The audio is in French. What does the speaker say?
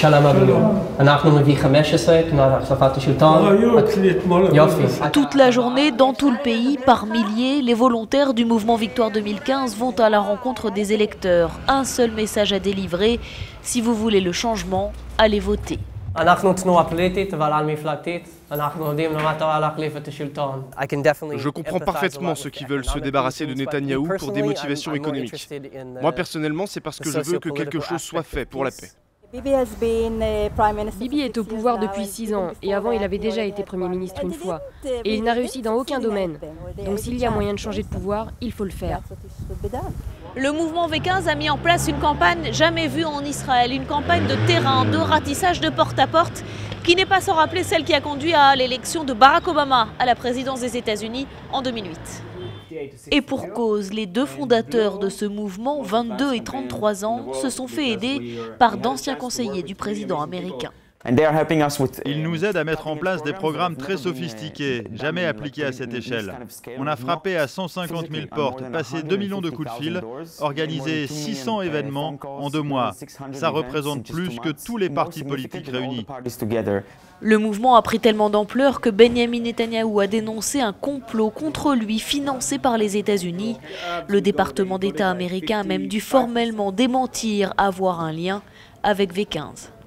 Toute la journée, dans tout le pays, par milliers, les volontaires du mouvement Victoire 2015 vont à la rencontre des électeurs. Un seul message à délivrer: si vous voulez le changement, allez voter. Je comprends parfaitement ceux qui veulent se débarrasser de Netanyahou pour des motivations économiques. Moi personnellement, c'est parce que je veux que quelque chose soit fait pour la paix. Bibi est au pouvoir depuis 6 ans et avant il avait déjà été Premier ministre une fois. Et il n'a réussi dans aucun domaine. Donc s'il y a moyen de changer de pouvoir, il faut le faire. Le mouvement V15 a mis en place une campagne jamais vue en Israël, une campagne de terrain, de ratissage de porte à porte, qui n'est pas sans rappeler celle qui a conduit à l'élection de Barack Obama à la présidence des États-Unis en 2008. Et pour cause, les deux fondateurs de ce mouvement, 22 et 33 ans, se sont fait aider par d'anciens conseillers du président américain. Ils nous aident à mettre en place des programmes très sophistiqués, jamais appliqués à cette échelle. On a frappé à 150 000 portes, passé 2 millions de coups de fil, organisé 600 événements en 2 mois. Ça représente plus que tous les partis politiques réunis. Le mouvement a pris tellement d'ampleur que Benjamin Netanyahou a dénoncé un complot contre lui financé par les États-Unis. Le département d'État américain a même dû formellement démentir avoir un lien avec V15.